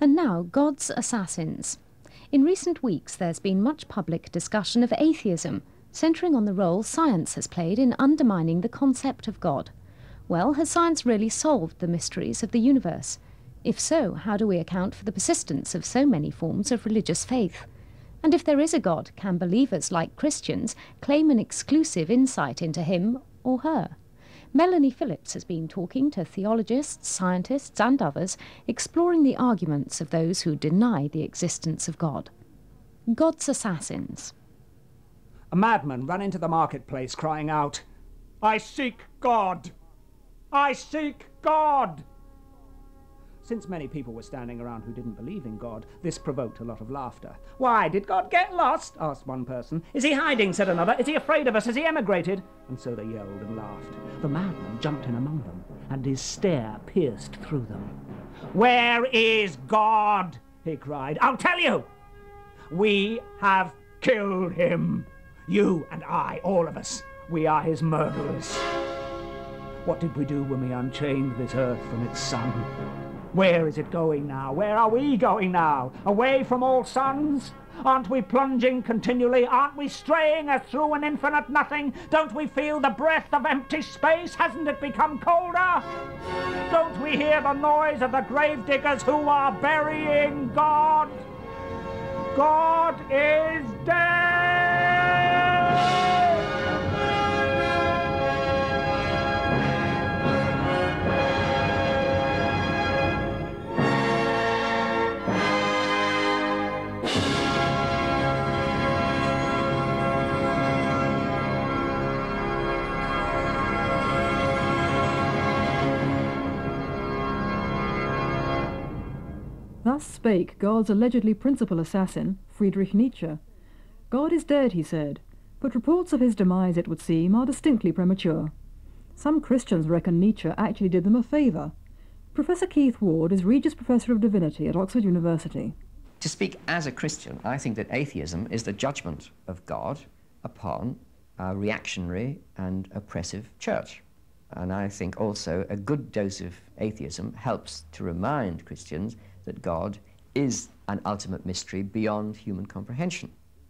And now, God's assassins. In recent weeks, there's been much public discussion of atheism, centering on the role science has played in undermining the concept of God. Well, has science really solved the mysteries of the universe? If so, how do we account for the persistence of so many forms of religious faith? And if there is a God, can believers like Christians claim an exclusive insight into him or her? Melanie Phillips has been talking to theologists, scientists and others, exploring the arguments of those who deny the existence of God. God's assassins. A madman ran into the marketplace crying out, "I seek God! I seek God!" Since many people were standing around who didn't believe in God, this provoked a lot of laughter. "Why, did God get lost?" asked one person. "Is he hiding?" said another. "Is he afraid of us? Has he emigrated?" And so they yelled and laughed. The madman jumped in among them, and his stare pierced through them. "Where is God?" he cried. "I'll tell you! We have killed him. You and I, all of us, we are his murderers. What did we do when we unchained this earth from its sun? Where is it going now? Where are we going now? Away from all suns? Aren't we plunging continually? Aren't we straying as through an infinite nothing? Don't we feel the breath of empty space? Hasn't it become colder? Don't we hear the noise of the grave diggers who are burying God? God is dead! Thus spake God's allegedly principal assassin, Friedrich Nietzsche. God is dead, he said, but reports of his demise, it would seem, are distinctly premature. Some Christians reckon Nietzsche actually did them a favour. Professor Keith Ward is Regius Professor of Divinity at Oxford University. To speak as a Christian, I think that atheism is the judgment of God upon a reactionary and oppressive church. And I think also a good dose of atheism helps to remind Christians that God is an ultimate mystery beyond human comprehension.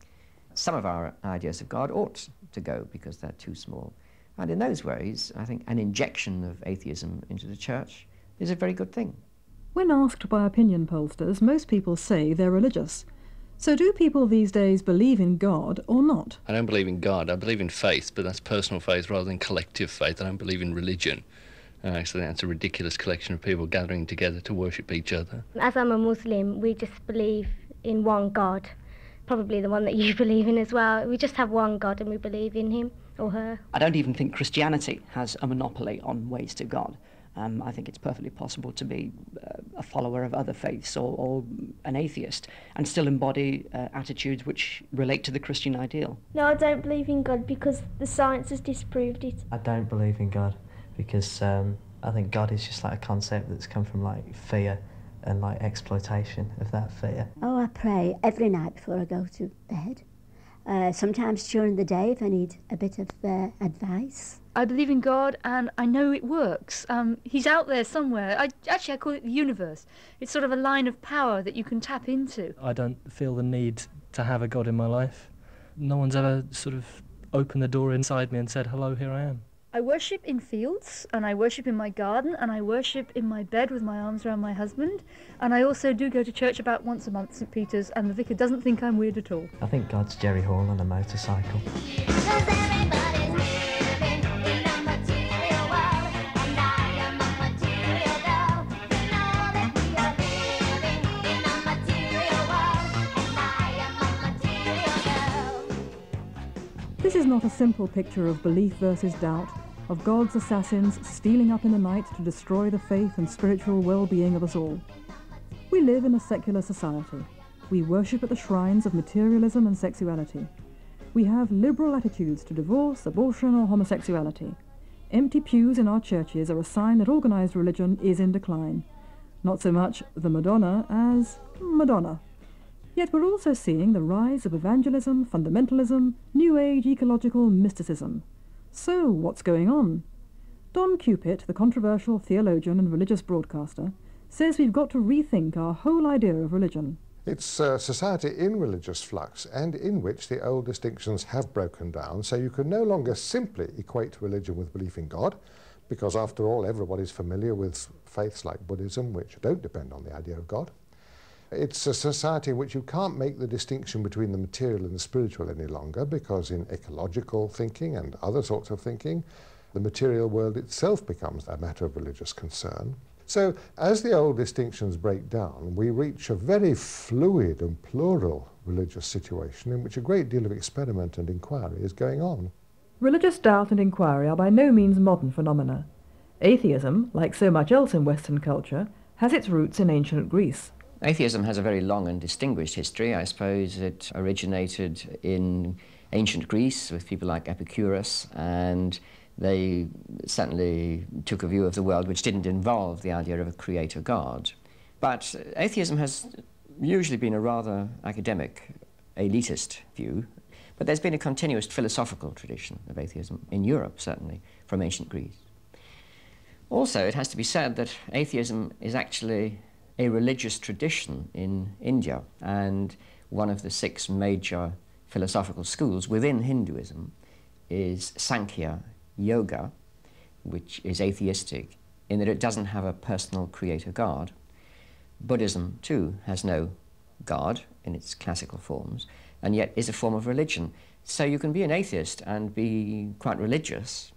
Some of our ideas of God ought to go because they're too small. And in those ways, I think an injection of atheism into the church is a very good thing. When asked by opinion pollsters, most people say they're religious. So do people these days believe in God or not? I don't believe in God. I believe in faith, but that's personal faith rather than collective faith. I don't believe in religion. So that's a ridiculous collection of people gathering together to worship each other. As I'm a Muslim, we just believe in one God, probably the one that you believe in as well. We just have one God and we believe in him or her. I don't even think Christianity has a monopoly on ways to God. I think it's perfectly possible to be a follower of other faiths or an atheist and still embody attitudes which relate to the Christian ideal. No, I don't believe in God because the science has disproved it. I don't believe in God because I think God is just like a concept that's come from like fear and like exploitation of that fear. Oh, I pray every night before I go to bed. Sometimes during the day if I need a bit of advice. I believe in God and I know it works. He's out there somewhere. I call it the universe. It's sort of a line of power that you can tap into. I don't feel the need to have a God in my life. No one's ever sort of opened the door inside me and said, hello, here I am. I worship in fields, and I worship in my garden, and I worship in my bed with my arms around my husband, and I also do go to church about once a month, St. Peter's, and the vicar doesn't think I'm weird at all. I think God's Jerry Hall on a motorcycle. This is not a simple picture of belief versus doubt, of God's assassins stealing up in the night to destroy the faith and spiritual well-being of us all. We live in a secular society. We worship at the shrines of materialism and sexuality. We have liberal attitudes to divorce, abortion or homosexuality. Empty pews in our churches are a sign that organised religion is in decline. Not so much the Madonna as Madonna. Yet we're also seeing the rise of evangelism, fundamentalism, New Age ecological mysticism. So what's going on? Don Cupit, the controversial theologian and religious broadcaster, says we've got to rethink our whole idea of religion. It's a society in religious flux and in which the old distinctions have broken down, so you can no longer simply equate religion with belief in God, because after all everybody's familiar with faiths like Buddhism which don't depend on the idea of God. It's a society in which you can't make the distinction between the material and the spiritual any longer, because in ecological thinking and other sorts of thinking, the material world itself becomes a matter of religious concern. So as the old distinctions break down, we reach a very fluid and plural religious situation in which a great deal of experiment and inquiry is going on. Religious doubt and inquiry are by no means modern phenomena. Atheism, like so much else in Western culture, has its roots in ancient Greece. Atheism has a very long and distinguished history. I suppose it originated in ancient Greece with people like Epicurus, and they certainly took a view of the world which didn't involve the idea of a creator God. But atheism has usually been a rather academic, elitist view, but there's been a continuous philosophical tradition of atheism in Europe, certainly, from ancient Greece. Also, it has to be said that atheism is actually a religious tradition in India, and one of the 6 major philosophical schools within Hinduism is Sankhya Yoga, which is atheistic in that it doesn't have a personal creator God. Buddhism, too, has no God in its classical forms, and yet is a form of religion. So you can be an atheist and be quite religious.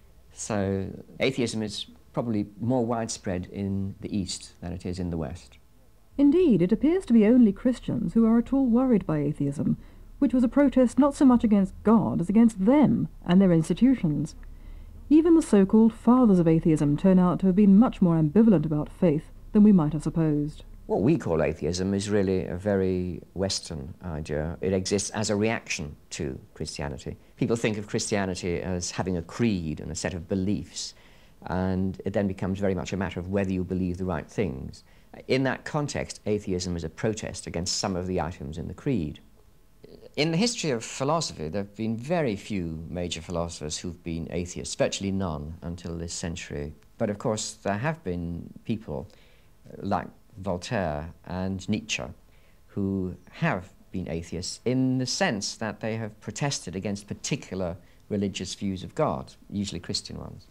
So atheism is probably more widespread in the East than it is in the West. Indeed, it appears to be only Christians who are at all worried by atheism, which was a protest not so much against God as against them and their institutions. Even the so-called fathers of atheism turn out to have been much more ambivalent about faith than we might have supposed. What we call atheism is really a very Western idea. It exists as a reaction to Christianity. People think of Christianity as having a creed and a set of beliefs, and it then becomes very much a matter of whether you believe the right things. In that context, atheism is a protest against some of the items in the creed. In the history of philosophy, there have been very few major philosophers who've been atheists, virtually none until this century. But of course, there have been people like Voltaire and Nietzsche who have been atheists in the sense that they have protested against particular religious views of God, usually Christian ones.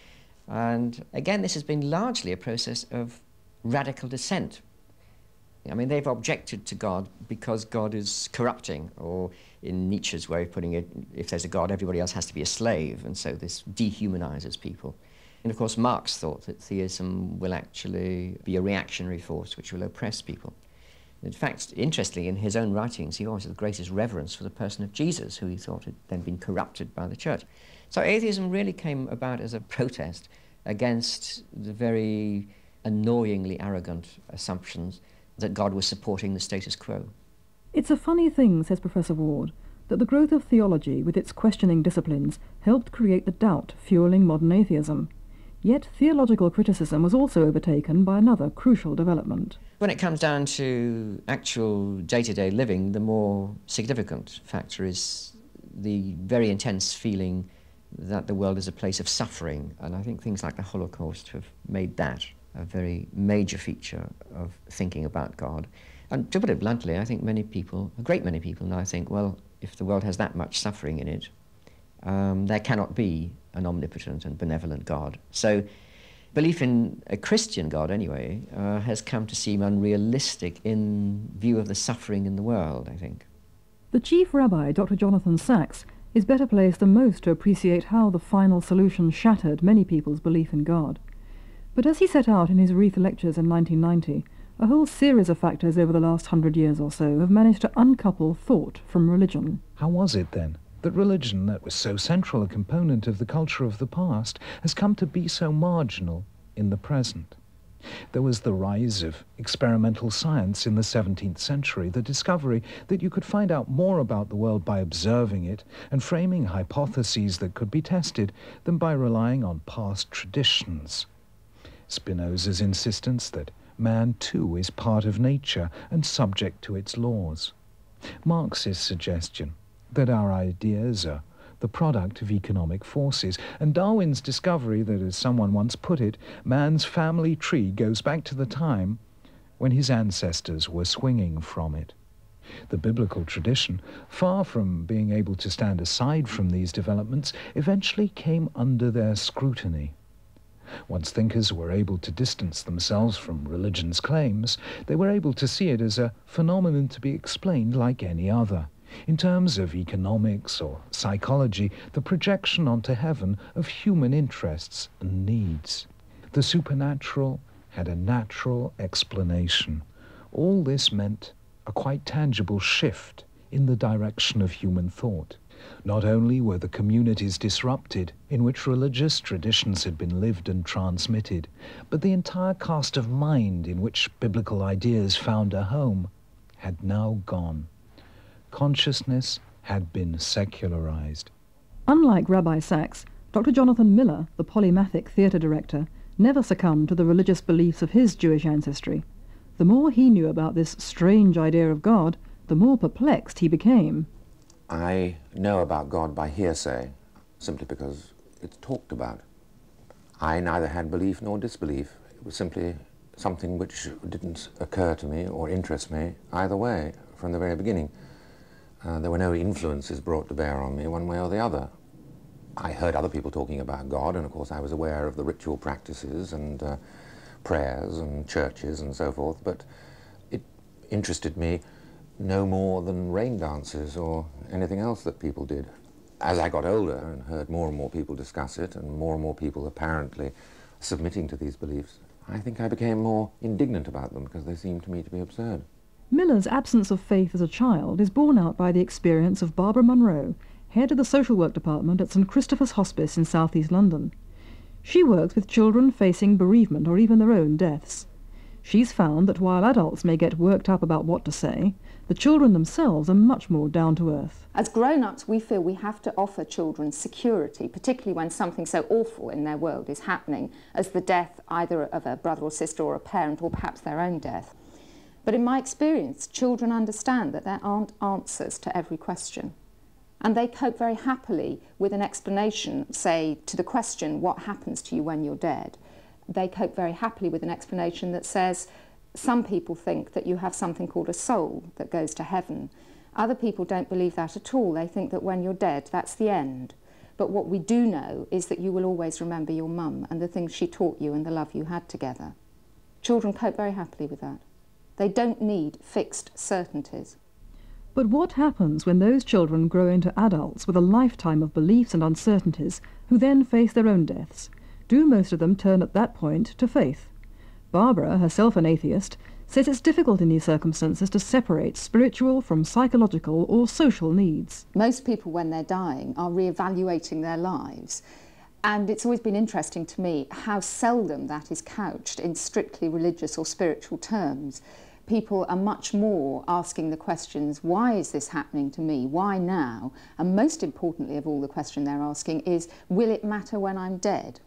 And again, this has been largely a process of radical dissent. I mean, they've objected to God because God is corrupting, or in Nietzsche's way of putting it, if there's a God, everybody else has to be a slave, and so this dehumanizes people. And of course, Marx thought that theism will actually be a reactionary force which will oppress people. In fact, interestingly, in his own writings, he always had the greatest reverence for the person of Jesus, who he thought had then been corrupted by the church. So atheism really came about as a protest against the very annoyingly arrogant assumptions that God was supporting the status quo. It's a funny thing, says Professor Ward, that the growth of theology with its questioning disciplines helped create the doubt fueling modern atheism. Yet theological criticism was also overtaken by another crucial development. When it comes down to actual day-to-day living, the more significant factor is the very intense feeling that the world is a place of suffering, and I think things like the Holocaust have made that a very major feature of thinking about God. And to put it bluntly, I think many people, a great many people now think, well, if the world has that much suffering in it, there cannot be an omnipotent and benevolent God. So belief in a Christian God, anyway, has come to seem unrealistic in view of the suffering in the world, I think. The chief rabbi, Dr. Jonathan Sacks, is better placed than most to appreciate how the final solution shattered many people's belief in God. But as he set out in his Wreath lectures in 1990, a whole series of factors over the last 100 years or so have managed to uncouple thought from religion. How was it, then, that religion, that was so central a component of the culture of the past, has come to be so marginal in the present? There was the rise of experimental science in the 17th century, the discovery that you could find out more about the world by observing it and framing hypotheses that could be tested than by relying on past traditions. Spinoza's insistence that man too is part of nature and subject to its laws. Marx's suggestion that our ideas are the product of economic forces. And Darwin's discovery that, as someone once put it, man's family tree goes back to the time when his ancestors were swinging from it. The biblical tradition, far from being able to stand aside from these developments, eventually came under their scrutiny. Once thinkers were able to distance themselves from religion's claims, they were able to see it as a phenomenon to be explained like any other. In terms of economics or psychology, the projection onto heaven of human interests and needs. The supernatural had a natural explanation. All this meant a quite tangible shift in the direction of human thought. Not only were the communities disrupted in which religious traditions had been lived and transmitted, but the entire cast of mind in which biblical ideas found a home had now gone. Consciousness had been secularized. Unlike Rabbi Sachs, Dr. Jonathan Miller, the polymathic theatre director, never succumbed to the religious beliefs of his Jewish ancestry. The more he knew about this strange idea of God, the more perplexed he became. I know about God by hearsay, simply because it's talked about. I neither had belief nor disbelief. It was simply something which didn't occur to me or interest me either way from the very beginning. There were no influences brought to bear on me one way or the other. I heard other people talking about God, and of course I was aware of the ritual practices and prayers and churches and so forth, but it interested me no more than rain dances or anything else that people did. As I got older and heard more and more people discuss it, and more people apparently submitting to these beliefs, I think I became more indignant about them because they seemed to me to be absurd. Miller's absence of faith as a child is borne out by the experience of Barbara Munro, head of the social work department at St Christopher's Hospice in South East London. She works with children facing bereavement or even their own deaths. She's found that while adults may get worked up about what to say, the children themselves are much more down to earth. As grown-ups, we feel we have to offer children security, particularly when something so awful in their world is happening as the death either of a brother or sister or a parent, or perhaps their own death. But in my experience, children understand that there aren't answers to every question. And they cope very happily with an explanation, say, to the question, what happens to you when you're dead? They cope very happily with an explanation that says, some people think that you have something called a soul that goes to heaven. Other people don't believe that at all. They think that when you're dead, that's the end. But what we do know is that you will always remember your mum and the things she taught you and the love you had together. Children cope very happily with that. They don't need fixed certainties. But what happens when those children grow into adults with a lifetime of beliefs and uncertainties who then face their own deaths? Do most of them turn at that point to faith? Barbara, herself an atheist, says it's difficult in these circumstances to separate spiritual from psychological or social needs. Most people, when they're dying, are re-evaluating their lives. And it's always been interesting to me how seldom that is couched in strictly religious or spiritual terms. People are much more asking the questions, why is this happening to me? Why now? And most importantly of all, the question they're asking is, will it matter when I'm dead?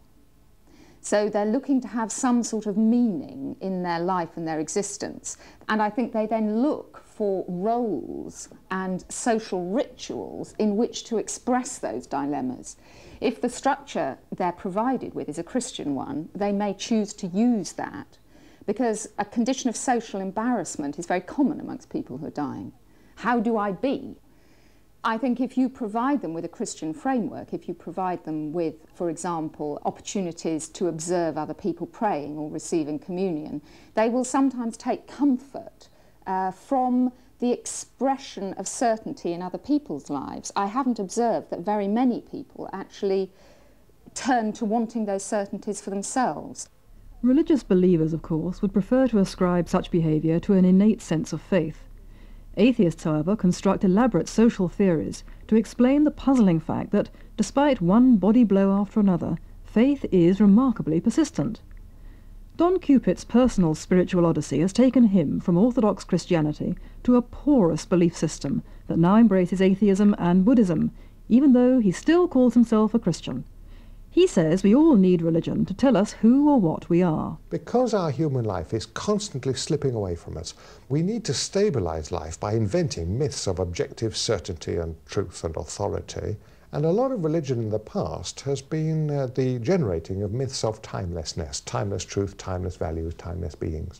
So they're looking to have some sort of meaning in their life and their existence. And I think they then look for roles and social rituals in which to express those dilemmas. If the structure they're provided with is a Christian one, they may choose to use that, because a condition of social embarrassment is very common amongst people who are dying. How do I be? I think if you provide them with a Christian framework, if you provide them with, for example, opportunities to observe other people praying or receiving communion, they will sometimes take comfort from the expression of certainty in other people's lives. I haven't observed that very many people actually turn to wanting those certainties for themselves. Religious believers, of course, would prefer to ascribe such behaviour to an innate sense of faith. Atheists, however, construct elaborate social theories to explain the puzzling fact that, despite one body blow after another, faith is remarkably persistent. Don Cupid's personal spiritual odyssey has taken him from Orthodox Christianity to a porous belief system that now embraces atheism and Buddhism, even though he still calls himself a Christian. He says we all need religion to tell us who or what we are. Because our human life is constantly slipping away from us, we need to stabilize life by inventing myths of objective certainty and truth and authority, And a lot of religion in the past has been the generating of myths of timelessness, timeless truth, timeless values, timeless beings.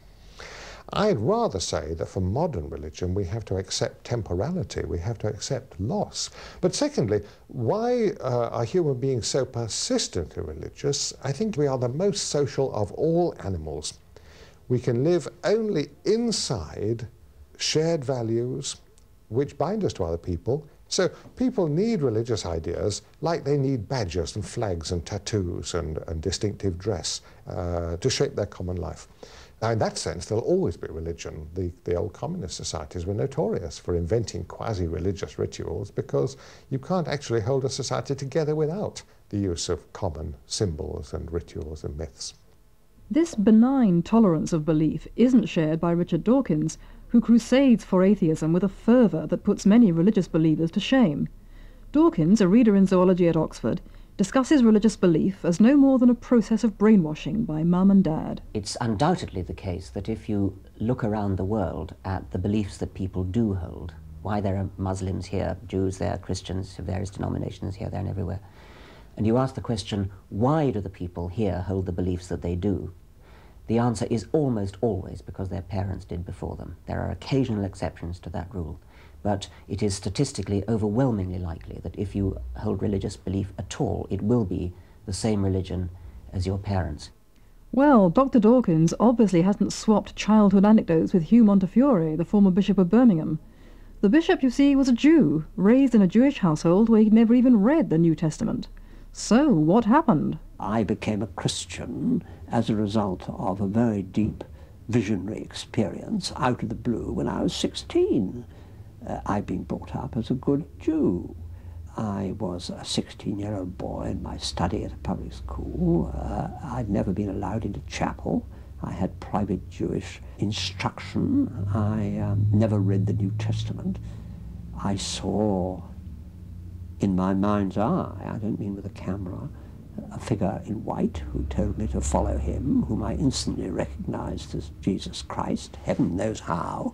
I'd rather say that for modern religion we have to accept temporality, we have to accept loss. But secondly, why are human beings so persistently religious? I think we are the most social of all animals. We can live only inside shared values which bind us to other people. So people need religious ideas like they need badges and flags and tattoos and distinctive dress to shape their common life. Now, in that sense, there'll always be religion. The old communist societies were notorious for inventing quasi-religious rituals because you can't actually hold a society together without the use of common symbols and rituals and myths. This benign tolerance of belief isn't shared by Richard Dawkins, who crusades for atheism with a fervour that puts many religious believers to shame. Dawkins, a reader in zoology at Oxford, discusses religious belief as no more than a process of brainwashing by mum and dad. It's undoubtedly the case that if you look around the world at the beliefs that people do hold, why there are Muslims here, Jews there, Christians of various denominations here, there and everywhere, and you ask the question, why do the people here hold the beliefs that they do? The answer is almost always because their parents did before them. There are occasional exceptions to that rule, but it is statistically overwhelmingly likely that if you hold religious belief at all, it will be the same religion as your parents. Well, Dr. Dawkins obviously hasn't swapped childhood anecdotes with Hugh Montefiore, the former Bishop of Birmingham. The bishop, you see, was a Jew, raised in a Jewish household where he'd never even read the New Testament. So, what happened? I became a Christian as a result of a very deep visionary experience out of the blue when I was 16. I'd been brought up as a good Jew. I was a 16-year-old boy in my study at a public school. I'd never been allowed into chapel. I had private Jewish instruction. I never read the New Testament. I saw in my mind's eye, I don't mean with a camera, a figure in white who told me to follow him, whom I instantly recognized as Jesus Christ, heaven knows how.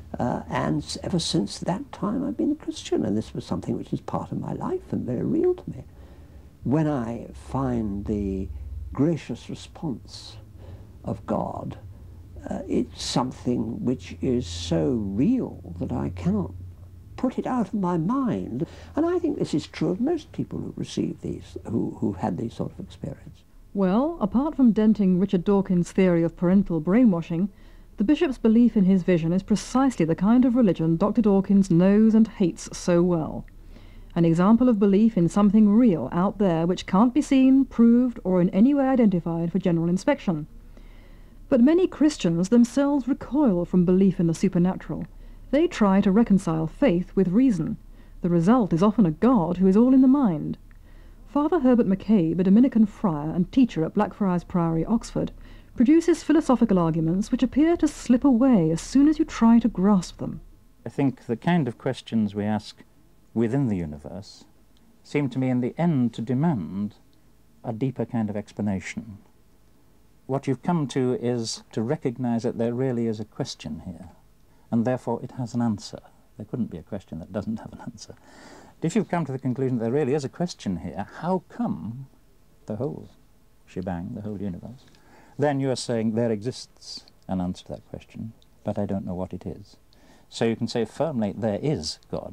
And ever since that time I've been a Christian, and this was something which is part of my life and very real to me. When I find the gracious response of God, it's something which is so real that I cannot put it out of my mind. And I think this is true of most people who receive these, who've had these sort of experience. Well, apart from denting Richard Dawkins' theory of parental brainwashing, the bishop's belief in his vision is precisely the kind of religion Dr. Dawkins knows and hates so well. An example of belief in something real out there which can't be seen, proved, or in any way identified for general inspection. But many Christians themselves recoil from belief in the supernatural. They try to reconcile faith with reason. The result is often a God who is all in the mind. Father Herbert McCabe, a Dominican friar and teacher at Blackfriars Priory, Oxford, produces philosophical arguments which appear to slip away as soon as you try to grasp them. I think the kind of questions we ask within the universe seem to me in the end to demand a deeper kind of explanation. What you've come to is to recognize that there really is a question here, and therefore it has an answer. There couldn't be a question that doesn't have an answer. But if you've come to the conclusion that there really is a question here, how come the whole shebang, the whole universe, then you are saying there exists an answer to that question, but I don't know what it is. So you can say firmly there is God.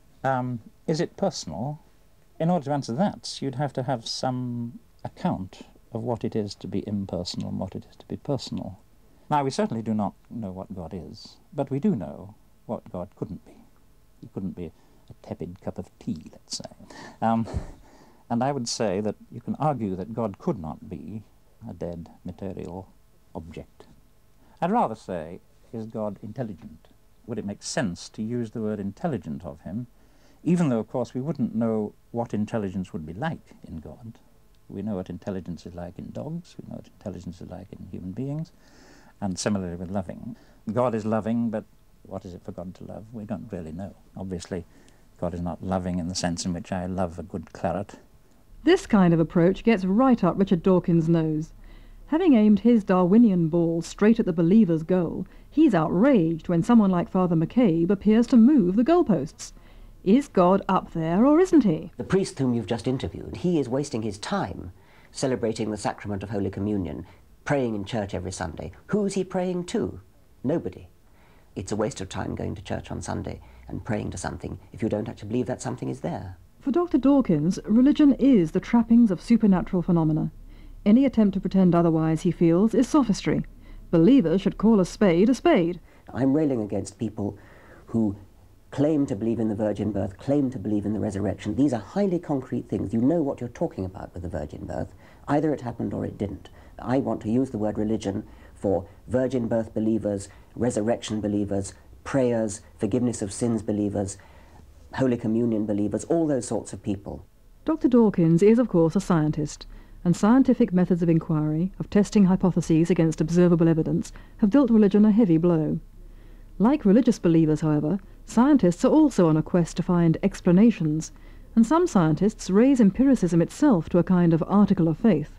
Is it personal? In order to answer that, you'd have to have some account of what it is to be impersonal and what it is to be personal. Now, we certainly do not know what God is, but we do know what God couldn't be. He couldn't be a tepid cup of tea, let's say. And I would say that you can argue that God could not be a dead material object. I'd rather say, is God intelligent? Would it make sense to use the word intelligent of him, even though, of course, we wouldn't know what intelligence would be like in God. We know what intelligence is like in dogs, we know what intelligence is like in human beings, and similarly with loving. God is loving, but what is it for God to love? We don't really know. Obviously, God is not loving in the sense in which I love a good claret. This kind of approach gets right up Richard Dawkins' nose. Having aimed his Darwinian ball straight at the believer's goal, he's outraged when someone like Father McCabe appears to move the goalposts. Is God up there or isn't he? The priest whom you've just interviewed, he is wasting his time celebrating the sacrament of Holy Communion, praying in church every Sunday. Who's he praying to? Nobody. It's a waste of time going to church on Sunday and praying to something if you don't actually believe that something is there. For Dr. Dawkins, religion is the trappings of supernatural phenomena. Any attempt to pretend otherwise, he feels, is sophistry. Believers should call a spade a spade. I'm railing against people who claim to believe in the virgin birth, claim to believe in the resurrection. These are highly concrete things. You know what you're talking about with the virgin birth. Either it happened or it didn't. I want to use the word religion for virgin birth believers, resurrection believers, prayers, forgiveness of sins believers, Holy Communion believers, all those sorts of people. Dr. Dawkins is, of course, a scientist, and scientific methods of inquiry, of testing hypotheses against observable evidence, have dealt religion a heavy blow. Like religious believers, however, scientists are also on a quest to find explanations, and some scientists raise empiricism itself to a kind of article of faith.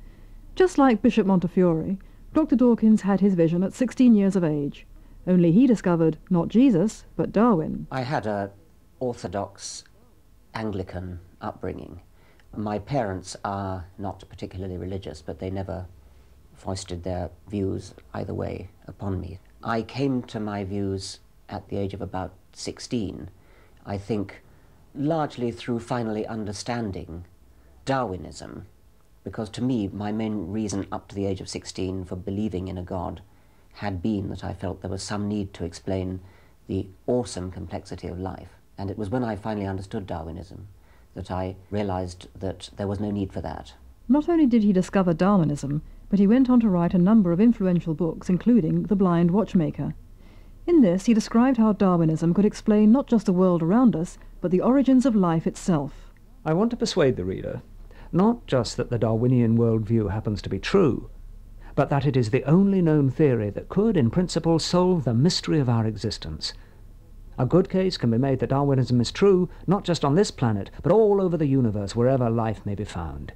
Just like Bishop Montefiore, Dr. Dawkins had his vision at 16 years of age, only he discovered not Jesus, but Darwin. I had an Orthodox Anglican upbringing. My parents are not particularly religious, but they never foisted their views either way upon me. I came to my views at the age of about 16, I think largely through finally understanding Darwinism, because to me my main reason up to the age of 16 for believing in a God had been that I felt there was some need to explain the awesome complexity of life. And it was when I finally understood Darwinism that I realized that there was no need for that. Not only did he discover Darwinism, but he went on to write a number of influential books, including The Blind Watchmaker. In this, he described how Darwinism could explain not just the world around us, but the origins of life itself. I want to persuade the reader, not just that the Darwinian worldview happens to be true, but that it is the only known theory that could, in principle, solve the mystery of our existence. A good case can be made that Darwinism is true, not just on this planet, but all over the universe, wherever life may be found.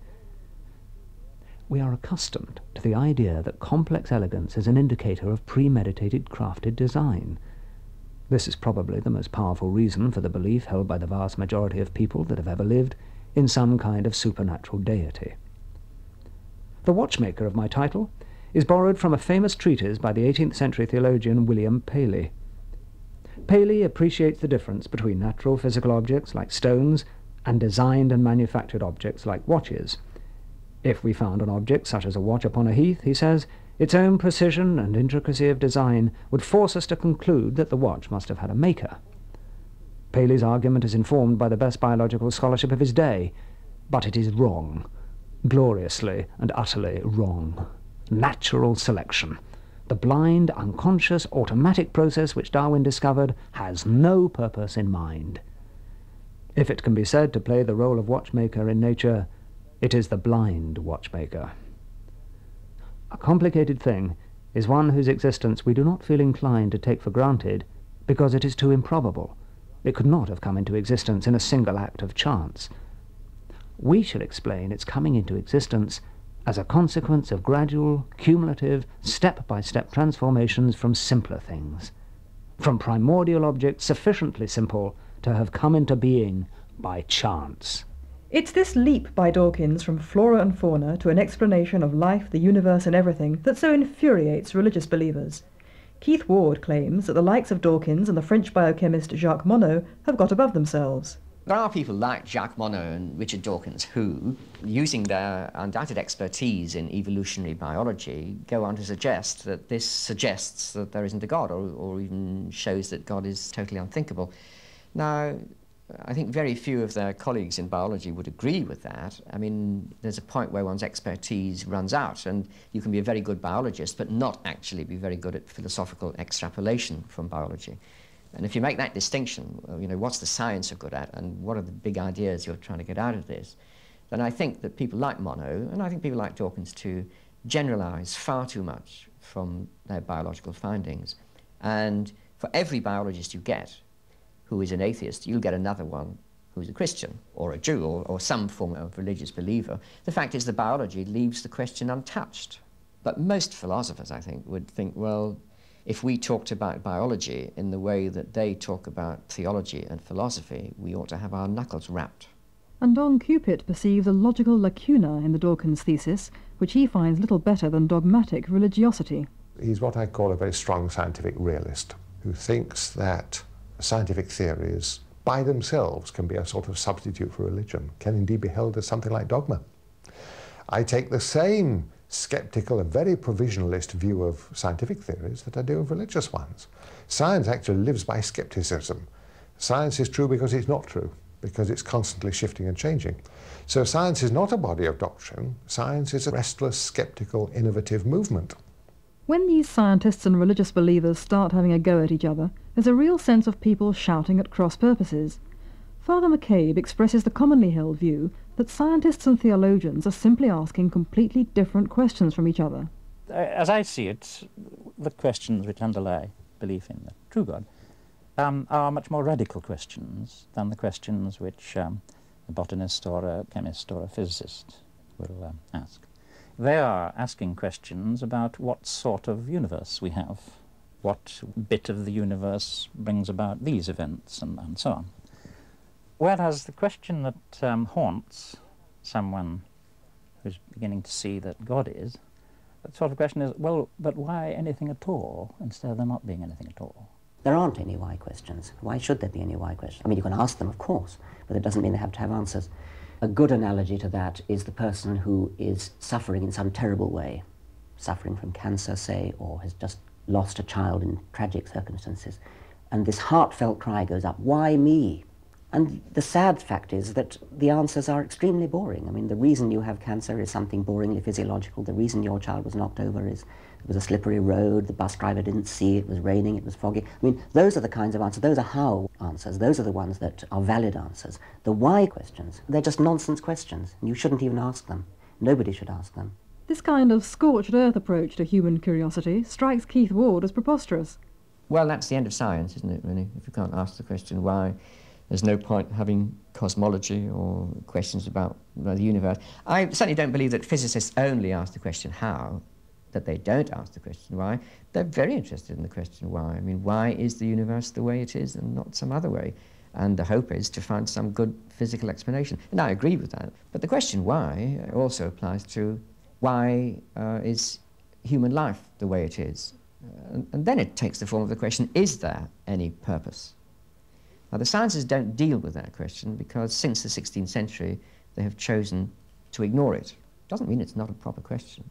We are accustomed to the idea that complex elegance is an indicator of premeditated, crafted design. This is probably the most powerful reason for the belief held by the vast majority of people that have ever lived in some kind of supernatural deity. The watchmaker of my title is borrowed from a famous treatise by the 18th century theologian William Paley. Paley appreciates the difference between natural physical objects like stones and designed and manufactured objects like watches. If we found an object such as a watch upon a heath, he says, its own precision and intricacy of design would force us to conclude that the watch must have had a maker. Paley's argument is informed by the best biological scholarship of his day, but it is wrong, gloriously and utterly wrong. Natural selection. The blind, unconscious, automatic process which Darwin discovered has no purpose in mind. If it can be said to play the role of watchmaker in nature, it is the blind watchmaker. A complicated thing is one whose existence we do not feel inclined to take for granted because it is too improbable. It could not have come into existence in a single act of chance. We shall explain its coming into existence as a consequence of gradual, cumulative, step-by-step transformations from simpler things, from primordial objects sufficiently simple to have come into being by chance. It's this leap by Dawkins from flora and fauna to an explanation of life, the universe and everything that so infuriates religious believers. Keith Ward claims that the likes of Dawkins and the French biochemist Jacques Monod have got above themselves. There are people like Jacques Monod and Richard Dawkins who, using their undoubted expertise in evolutionary biology, go on to suggest that this suggests that there isn't a God, or even shows that God is totally unthinkable. Now, I think very few of their colleagues in biology would agree with that. I mean, there's a point where one's expertise runs out, and you can be a very good biologist, but not actually be very good at philosophical extrapolation from biology. And if you make that distinction, you know, what's the science you're good at, and what are the big ideas you're trying to get out of this, then I think that people like Monod, and I think people like Dawkins too, generalize far too much from their biological findings. And for every biologist you get who is an atheist, you'll get another one who's a Christian, or a Jew, or some form of religious believer. The fact is, the biology leaves the question untouched. But most philosophers, I think, would think, well, If we talked about biology in the way that they talk about theology and philosophy, we ought to have our knuckles rapped. And Don Cupid perceives a logical lacuna in the Dawkins thesis, which he finds little better than dogmatic religiosity. He's what I call a very strong scientific realist, who thinks that scientific theories by themselves can be a sort of substitute for religion, can indeed be held as something like dogma. I take the same sceptical and very provisionalist view of scientific theories that I do of religious ones. Science actually lives by skepticism. Science is true because it's not true, because it's constantly shifting and changing. So science is not a body of doctrine. Science is a restless, skeptical, innovative movement. When these scientists and religious believers start having a go at each other, there's a real sense of people shouting at cross purposes. Father McCabe expresses the commonly held view that scientists and theologians are simply asking completely different questions from each other. As I see it, the questions which underlie belief in the true God are much more radical questions than the questions which a botanist or a chemist or a physicist will ask. They are asking questions about what sort of universe we have, what bit of the universe brings about these events, and so on. Whereas the question that haunts someone who's beginning to see that God is, that sort of question is, well, but why anything at all, instead of there not being anything at all? There aren't any why questions. Why should there be any why questions? I mean, you can ask them, of course, but it doesn't mean they have to have answers. A good analogy to that is the person who is suffering in some terrible way, suffering from cancer, say, or has just lost a child in tragic circumstances, and this heartfelt cry goes up, why me? And the sad fact is that the answers are extremely boring. I mean, the reason you have cancer is something boringly physiological. The reason your child was knocked over is it was a slippery road, the bus driver didn't see, it was raining, it was foggy. I mean, those are the kinds of answers, those are how answers, those are the ones that are valid answers. The why questions, they're just nonsense questions, and you shouldn't even ask them. Nobody should ask them. This kind of scorched earth approach to human curiosity strikes Keith Ward as preposterous. Well, that's the end of science, isn't it, really? If you can't ask the question why, there's no point having cosmology or questions about the universe. I certainly don't believe that physicists only ask the question how, that they don't ask the question why. They're very interested in the question why. I mean, why is the universe the way it is and not some other way? And the hope is to find some good physical explanation. And I agree with that. But the question why also applies to why is human life the way it is? And then it takes the form of the question, is there any purpose? Now, the sciences don't deal with that question because since the 16th century, they have chosen to ignore it. Doesn't mean it's not a proper question.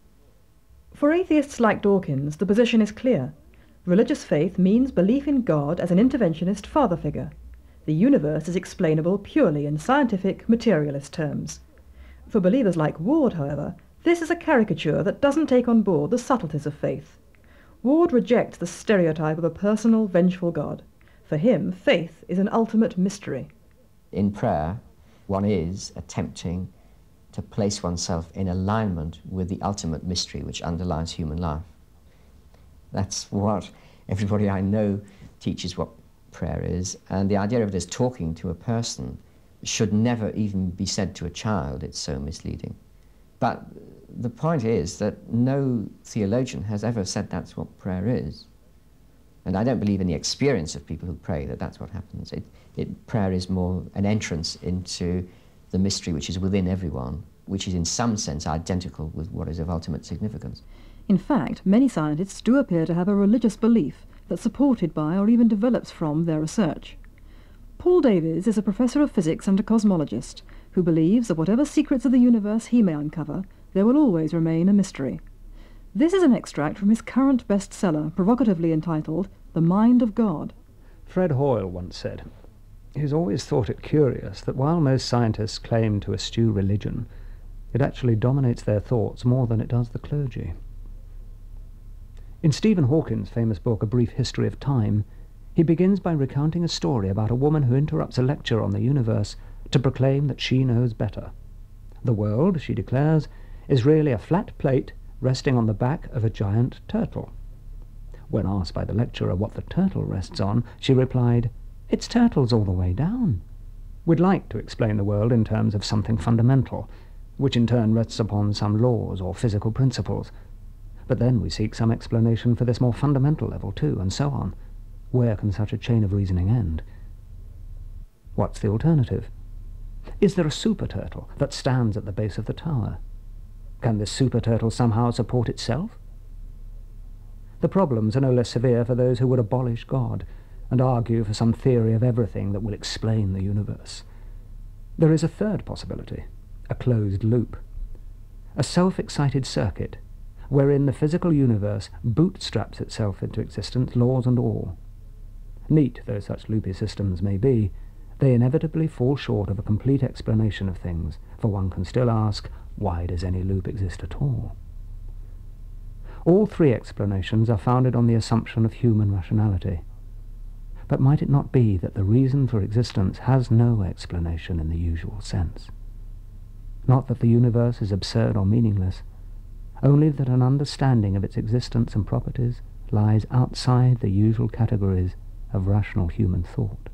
For atheists like Dawkins, the position is clear. Religious faith means belief in God as an interventionist father figure. The universe is explainable purely in scientific, materialist terms. For believers like Ward, however, this is a caricature that doesn't take on board the subtleties of faith. Ward rejects the stereotype of a personal, vengeful God. For him, faith is an ultimate mystery. In prayer, one is attempting to place oneself in alignment with the ultimate mystery which underlies human life. That's what everybody I know teaches what prayer is, and the idea of it as talking to a person should never even be said to a child. It's so misleading. But the point is that no theologian has ever said that's what prayer is. And I don't believe in the experience of people who pray that that's what happens. Prayer is more an entrance into the mystery which is within everyone, which is in some sense identical with what is of ultimate significance. In fact, many scientists do appear to have a religious belief that's supported by or even develops from their research. Paul Davies is a professor of physics and a cosmologist who believes that whatever secrets of the universe he may uncover, there will always remain a mystery. This is an extract from his current bestseller, provocatively entitled The Mind of God. Fred Hoyle once said, "He's always thought it curious that while most scientists claim to eschew religion, it actually dominates their thoughts more than it does the clergy." In Stephen Hawking's famous book, A Brief History of Time, he begins by recounting a story about a woman who interrupts a lecture on the universe to proclaim that she knows better. The world, she declares, is really a flat plate resting on the back of a giant turtle. When asked by the lecturer what the turtle rests on, she replied, "It's turtles all the way down." We'd like to explain the world in terms of something fundamental, which in turn rests upon some laws or physical principles. But then we seek some explanation for this more fundamental level too, and so on. Where can such a chain of reasoning end? What's the alternative? Is there a super turtle that stands at the base of the tower? Can this super turtle somehow support itself? The problems are no less severe for those who would abolish God and argue for some theory of everything that will explain the universe. There is a third possibility, a closed loop, a self-excited circuit wherein the physical universe bootstraps itself into existence, laws and all. Neat though such loopy systems may be, they inevitably fall short of a complete explanation of things, for one can still ask, why does any loop exist at all? All three explanations are founded on the assumption of human rationality. But might it not be that the reason for existence has no explanation in the usual sense? Not that the universe is absurd or meaningless, only that an understanding of its existence and properties lies outside the usual categories of rational human thought.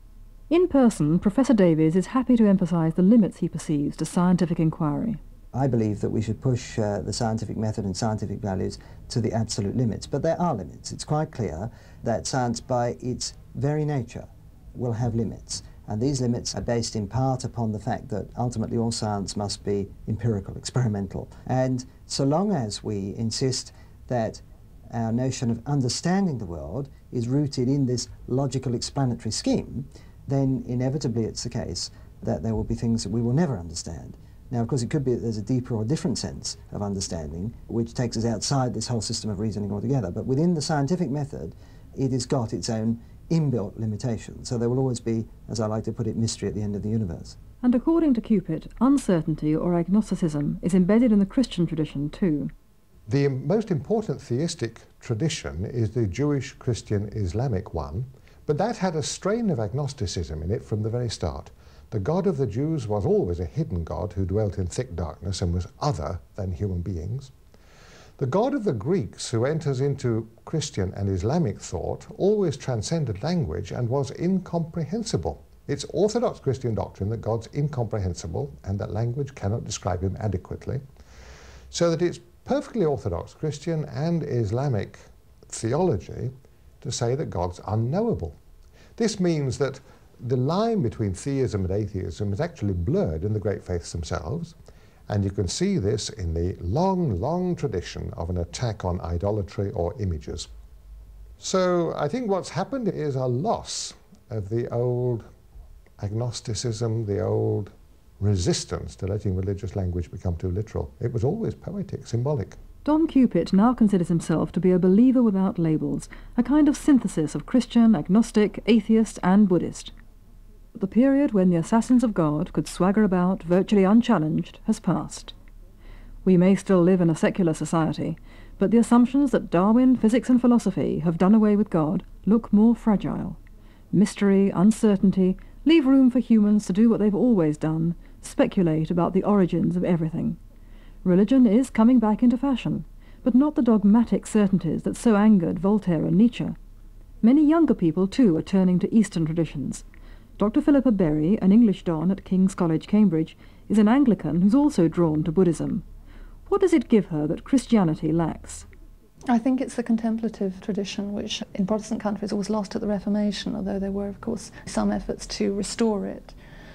In person, Professor Davies is happy to emphasise the limits he perceives to scientific inquiry. I believe that we should push the scientific method and scientific values to the absolute limits, but there are limits. It's quite clear that science, by its very nature, will have limits, and these limits are based in part upon the fact that ultimately all science must be empirical, experimental, and so long as we insist that our notion of understanding the world is rooted in this logical explanatory scheme, then inevitably it's the case that there will be things that we will never understand. Now, of course, it could be that there's a deeper or different sense of understanding which takes us outside this whole system of reasoning altogether. But within the scientific method, it has got its own inbuilt limitations. So there will always be, as I like to put it, mystery at the end of the universe. And according to Cupit, uncertainty or agnosticism is embedded in the Christian tradition too. The most important theistic tradition is the Jewish, Christian, Islamic one, but that had a strain of agnosticism in it from the very start. The God of the Jews was always a hidden God who dwelt in thick darkness and was other than human beings. The God of the Greeks, who enters into Christian and Islamic thought, always transcended language and was incomprehensible. It's Orthodox Christian doctrine that God's incomprehensible and that language cannot describe him adequately, so that it's perfectly Orthodox Christian and Islamic theology to say that God's unknowable. This means that the line between theism and atheism is actually blurred in the great faiths themselves, and you can see this in the long, long tradition of an attack on idolatry or images. So I think what's happened is a loss of the old agnosticism, the old resistance to letting religious language become too literal. It was always poetic, symbolic. Don Cupit now considers himself to be a believer without labels, a kind of synthesis of Christian, agnostic, atheist and Buddhist. The period when the assassins of God could swagger about virtually unchallenged has passed. We may still live in a secular society, but the assumptions that Darwin, physics and philosophy have done away with God look more fragile. Mystery, uncertainty, leave room for humans to do what they've always done, speculate about the origins of everything. Religion is coming back into fashion, but not the dogmatic certainties that so angered Voltaire and Nietzsche. Many younger people, too, are turning to Eastern traditions. Dr. Philippa Berry, an English don at King's College, Cambridge, is an Anglican who's also drawn to Buddhism. What does it give her that Christianity lacks? I think it's the contemplative tradition, which in Protestant countries was lost at the Reformation, although there were, of course, some efforts to restore it.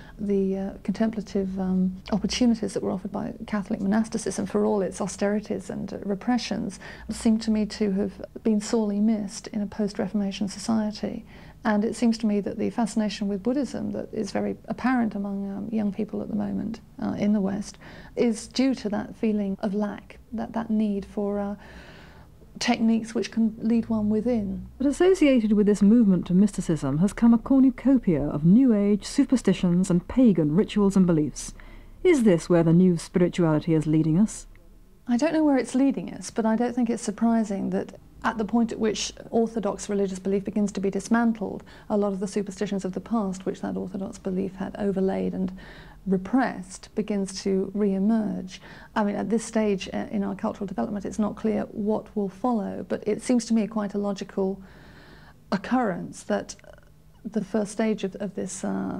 The contemplative opportunities that were offered by Catholic monasticism, for all its austerities and repressions, seem to me to have been sorely missed in a post-Reformation society. And it seems to me that the fascination with Buddhism that is very apparent among young people at the moment in the West is due to that feeling of lack, that need for techniques which can lead one within. But associated with this movement to mysticism has come a cornucopia of New Age superstitions and pagan rituals and beliefs. Is this where the new spirituality is leading us? I don't know where it's leading us, but I don't think it's surprising that at the point at which orthodox religious belief begins to be dismantled, a lot of the superstitions of the past, which that orthodox belief had overlaid and repressed, begins to re-emerge. I mean, at this stage in our cultural development, it's not clear what will follow, but it seems to me quite a logical occurrence that the first stage of this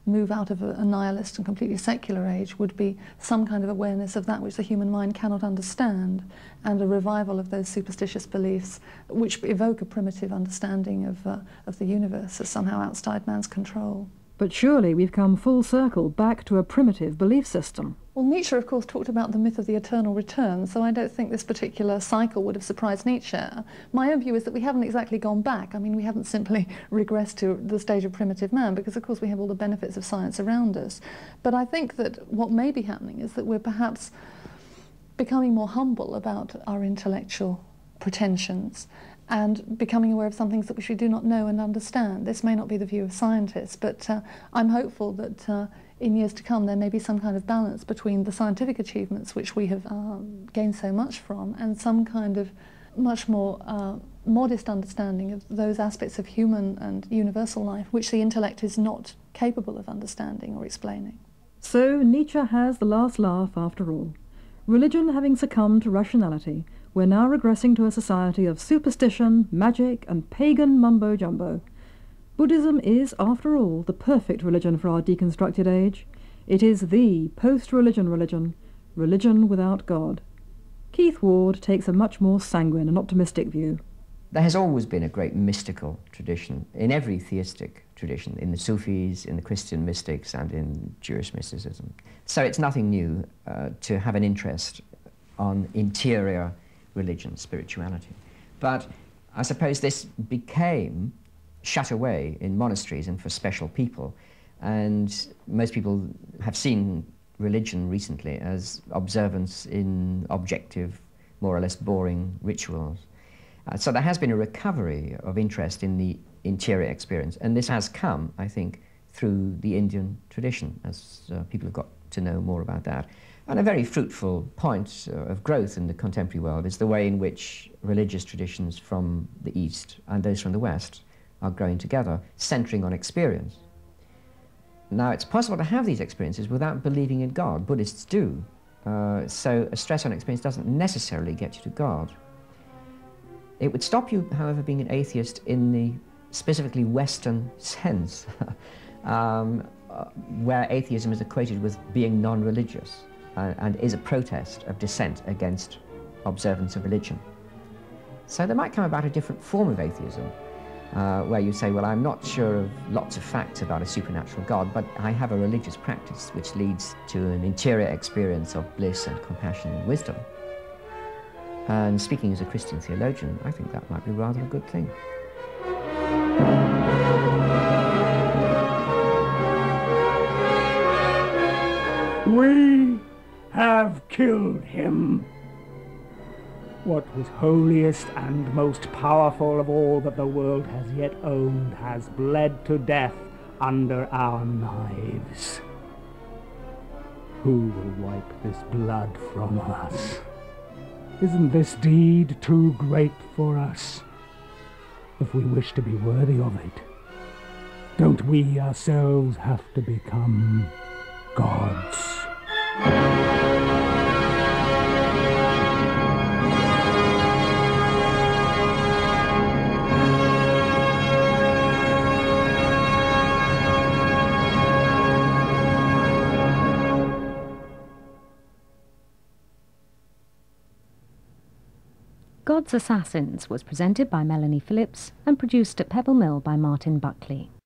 move out of a nihilist and completely secular age would be some kind of awareness of that which the human mind cannot understand, and a revival of those superstitious beliefs which evoke a primitive understanding of the universe as somehow outside man's control. But surely we've come full circle back to a primitive belief system. Well, Nietzsche, of course, talked about the myth of the eternal return, so I don't think this particular cycle would have surprised Nietzsche. My own view is that we haven't exactly gone back. I mean, we haven't simply regressed to the stage of primitive man, because, of course, we have all the benefits of science around us. But I think that what may be happening is that we're perhaps becoming more humble about our intellectual pretensions and becoming aware of some things that which we do not know and understand. This may not be the view of scientists, but I'm hopeful that in years to come there may be some kind of balance between the scientific achievements which we have gained so much from and some kind of much more modest understanding of those aspects of human and universal life which the intellect is not capable of understanding or explaining. So Nietzsche has the last laugh after all. Religion having succumbed to rationality, we're now regressing to a society of superstition, magic, and pagan mumbo-jumbo. Buddhism is, after all, the perfect religion for our deconstructed age. It is the post-religion religion, religion without God. Keith Ward takes a much more sanguine and optimistic view. There has always been a great mystical tradition in every theistic tradition, in the Sufis, in the Christian mystics, and in Jewish mysticism. So it's nothing new to have an interest on interior religion, spirituality. But I suppose this became shut away in monasteries and for special people, and most people have seen religion recently as observance in objective, more or less boring rituals. So there has been a recovery of interest in the interior experience, and this has come, I think, through the Indian tradition, as people have got to know more about that. And a very fruitful point of growth in the contemporary world is the way in which religious traditions from the East and those from the West are growing together, centering on experience. Now, it's possible to have these experiences without believing in God. Buddhists do. So a stress on experience doesn't necessarily get you to God. It would stop you, however, being an atheist in the specifically Western sense, where atheism is equated with being non-religious and is a protest of dissent against observance of religion. So there might come about a different form of atheism, where you say, well, I'm not sure of lots of facts about a supernatural God, but I have a religious practice which leads to an interior experience of bliss and compassion and wisdom. And speaking as a Christian theologian, I think that might be rather a good thing. We have killed him. What was holiest and most powerful of all that the world has yet owned has bled to death under our knives. Who will wipe this blood from us? Isn't this deed too great for us? If we wish to be worthy of it, don't we ourselves have to become gods? God's Assassins was presented by Melanie Phillips and produced at Pebble Mill by Martin Buckley.